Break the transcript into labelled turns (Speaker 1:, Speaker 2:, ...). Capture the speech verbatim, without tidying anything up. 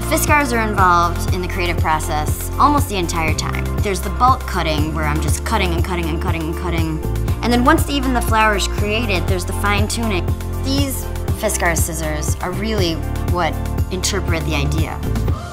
Speaker 1: Fiskars are involved in the creative process almost the entire time. There's the bulk cutting, where I'm just cutting and cutting and cutting and cutting. And then once even the flower is created, there's the fine tuning. These Fiskars scissors are really what interpret the idea.